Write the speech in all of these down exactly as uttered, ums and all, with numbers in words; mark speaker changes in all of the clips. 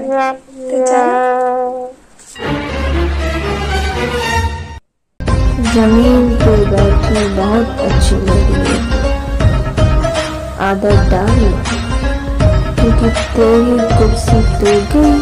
Speaker 1: तो चलो।
Speaker 2: जमीन पर बैठी बहुत अच्छी लगी, आदत डाली क्योंकि तेरी कुर्सी तो गई।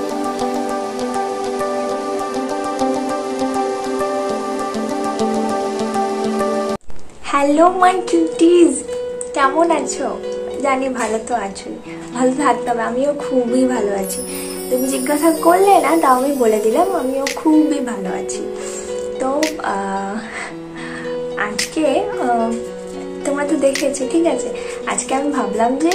Speaker 1: हेलो माय किউটিজ, কেমন আছো? জানি ভালো তো আছোই, ভালো থাকতে হবে। আমিও খুবই ভালো আছি। তুমি জিজ্ঞাসা করলে না, তাও আমি বলে দিলাম আমিও খুবই ভালো আছি। তো আজকে তোমরা তো দেখেছো, ঠিক আছে। আজকে আমি ভাবলাম যে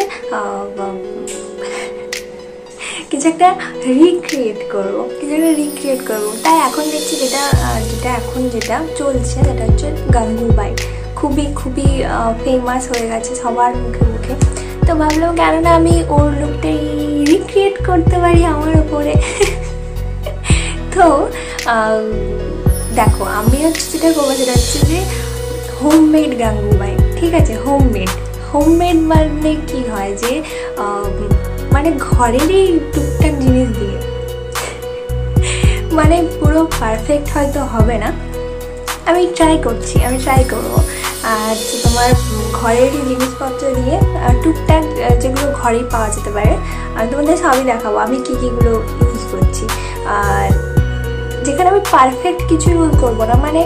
Speaker 1: কিছু একটা রিক্রিয়েট করবো, কিছু একটা রিক্রিয়েট করবো। তাই এখন দেখছি যেটা যেটা এখন যেটা চলছে সেটা হচ্ছে গাঙ্গুবাই। খুবই খুবই ফেমাস হয়ে গেছে সবার মুখে মুখে। তো ভাবলাম কেননা আমি ওর লুকটাই রিক্রিয়েট করতে পারি আমার ওপরে। তো দেখো, আমি হচ্ছে যেটা করবো সেটা হচ্ছে যে হোমমেড গাঙ্গুবাই, ঠিক আছে। হোমমেড হোমমেড মানে কি হয় যে মানে ঘরেরই টুকটাক জিনিস দিয়ে, মানে পুরো পারফেক্ট হয়তো হবে না, আমি ট্রাই করছি, আমি ট্রাই করবো। আর তোমার ঘরেরই জিনিসপত্র দিয়ে টুকটাক যেগুলো ঘরেই পাওয়া যেতে পারে আমি তোমাদের সবই দেখাবো আমি কী কীগুলো ইউজ করছি। আর যেখানে আমি পারফেক্ট কিছু ইউজ করবো না, মানে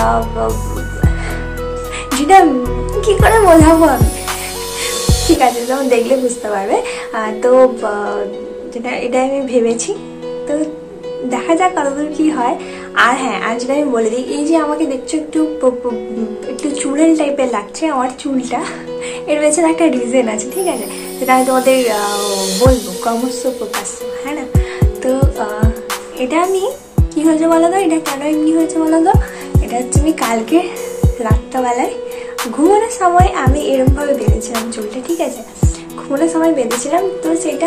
Speaker 1: যেটা কী করে বোঝাবো আমি, ঠিক আছে, যেমন দেখলে বুঝতে পারবে। তো যেটা এটা আমি ভেবেছি, তো দেখা যাক কতদূর কী হয়। আর হ্যাঁ, আর যেটা আমি বলে দিই, এই যে আমাকে দেখছো একটু একটু চুড়েল টাইপের লাগছে আমার চুলটা, এর পেছনে একটা রিজন আছে, ঠিক আছে, যেটা আমি তোমাদের বলবো ক্রমশ প্রকাশ্য, হ্যাঁ না। তো এটা আমি কী হয়েছে বলো তো, এটা কেন এমনি হয়েছে বলো তো, এটা হচ্ছে আমি কালকে রাত্রবেলায় ঘুমানোর সময় আমি এরকমভাবে বেঁধেছিলাম চুলটা, ঠিক আছে, ঘুমানোর সময় বেঁধেছিলাম। তো সেটা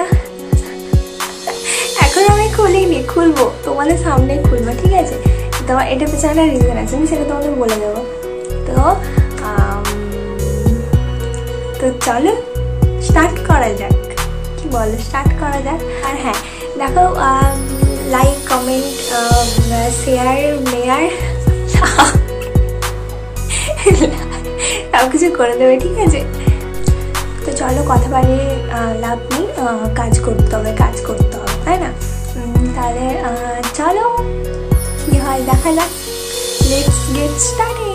Speaker 1: এখন আমি খুলিনি, খুলবো তোমাদের সামনে খুলবো, ঠিক আছে। তোমার এটা পেছনে একটা রিজন আছে, আমি সেটা তোমাদের বলে দেবো। তো তো চলো স্টার্ট করা যাক, কি বলো, স্টার্ট করা যাক। আর হ্যাঁ দেখো, লাইক কমেন্ট শেয়ার মেয়ার সব কিছু করে দেবে, ঠিক আছে। তো চলো কথা বাড়িয়ে লাভ নেই, কাজ করতে হবে, কাজ করতে হবে, তাই না? তাহলে চলো কি হয় দেখা যাক। Let's get started.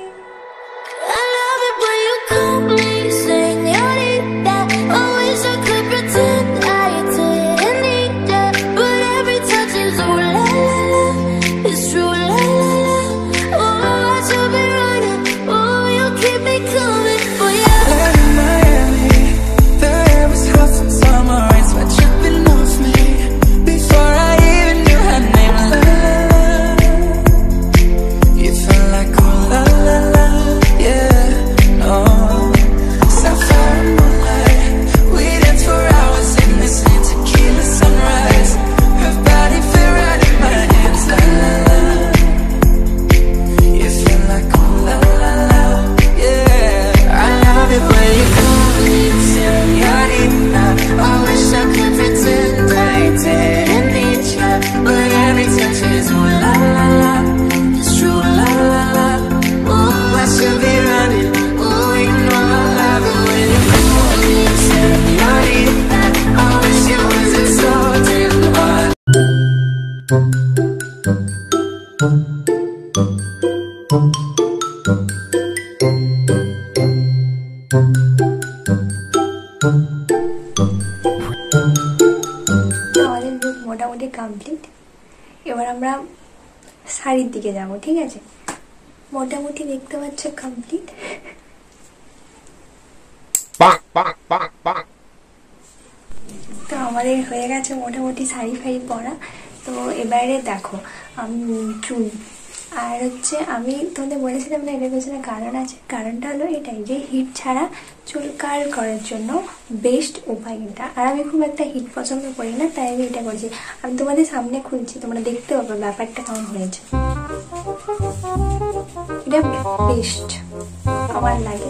Speaker 1: আমাদের লুক মোটামুটি কমপ্লিট। এবার আমরা শাড়ির দিকে যাব, ঠিক আছে। মোটামুটি দেখতে পাচ্ছ কমপ্লিট। তো আমাদের হয়ে গেছে মোটামুটি শাড়ি ফাড়ি পরা। তো এবারে দেখো আমি চুল, আর হচ্ছে আমি তোমাদের বলেছিলাম না এটার পেছনে কারণ আছে। কারণটা হলো এটাই যে হিট ছাড়া চুল কার্ল করার জন্য বেস্ট উপায় এটা। আর আমি খুব একটা হিট পছন্দ করি না, তাই আমি এটা করছি। আমি তোমাদের সামনে খুলছি, তোমরা দেখতে পাবে ব্যাপারটা কেমন হয়েছে। এটা বেস্ট আমার লাগে।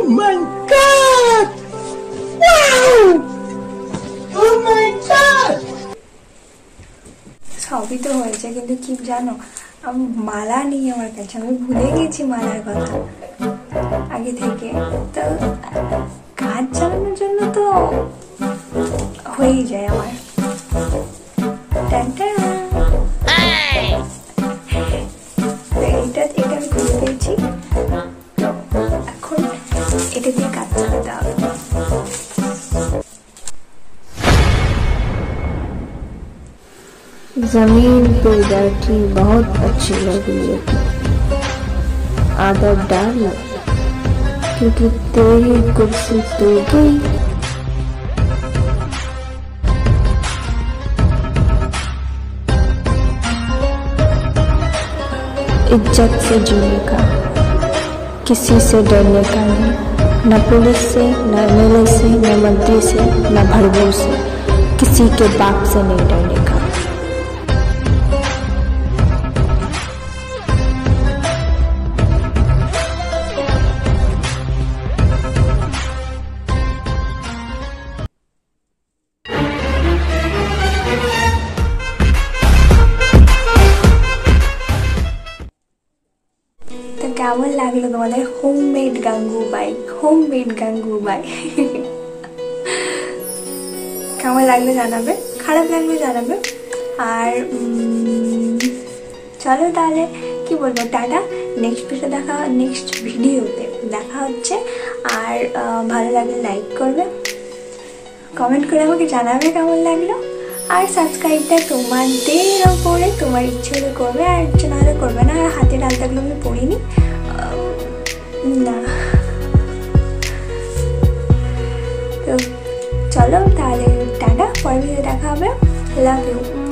Speaker 3: my God! Wow! Oh my God!
Speaker 1: সবই তো হয়েছে, কিন্তু কি জানো, আমি মালা নেই আমার কাছে, আমি ভুলে গেছি মালার কথা আগে থেকে। তো কাজ চালানোর জন্য তো হয়েই যায় আমার। এটা এটা আমি খুঁজে পেয়েছি, এখন এটা দিয়ে কাজ চালাতে হবে।
Speaker 2: जमीन पे बैठी बहुत अच्छी लग रही थी, आदत डाल क्योंकि तेरी कुर्सी तो गई। इज्जत से जीने का, किसी से डरने का नहीं, न पुलिस से, न एमएलए से, न मंत्री से, न भड़वों से, किसी के बाप से नहीं डरने का।
Speaker 1: তো কেমন লাগলো তোমাদের হোমমেড গাঙ্গুবাই? হোমমেড গাঙ্গুবাই কেমন লাগলো জানাবে, খারাপ লাগলো জানাবে। আর চলো তাহলে কি বলবো, টাটা। নেক্সট ভিডিও দেখা নেক্সট ভিডিওতে দেখা হচ্ছে। আর ভালো লাগলে লাইক করবে, কমেন্ট করে আমাকে জানাবে কেমন লাগলো। আর সাবস্ক্রাইবটা তোমাদের ওপরে, তোমার ইচ্ছে হলে করবে, আর ইচ্ছে না হলে করবে না। আর হাতের আলতাগুলো আমি পড়িনি না। তো চলো তাহলে টাটা, পরের ভিডিও দেখা হবে। Love you.